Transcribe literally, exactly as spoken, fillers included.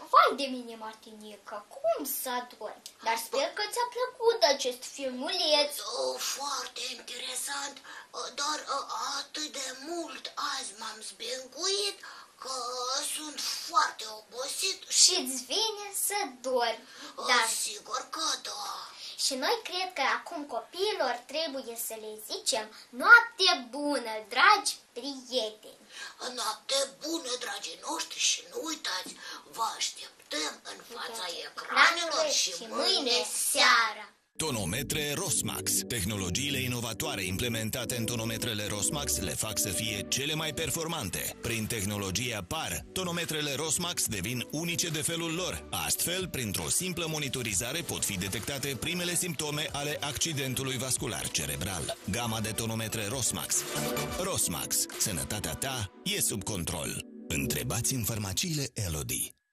Vai de mine, Martinică, cum să adormi? Dar sper că ți-a plăcut acest filmuleț. Oh, foarte interesant, dar atât de mult azi m-am zbenguit că sunt foarte obosit. Și-ți vine să dormi. Dar Sigur că da. și noi cred că acum copiilor trebuie să le zicem noapte bună, dragi prieteni. Noapte bună, dragii noștri, și nu uitați, vă așteptăm în fața ecranelor și mâine seara. Tonometre Rosmax. Tehnologiile inovatoare implementate în tonometrele Rosmax le fac să fie cele mai performante. Prin tehnologia P A R, tonometrele Rosmax devin unice de felul lor. Astfel, printr-o simplă monitorizare pot fi detectate primele simptome ale accidentului vascular cerebral. Gama de tonometre Rosmax. Rosmax. Sănătatea ta e sub control. Întrebați în farmaciile Elodie.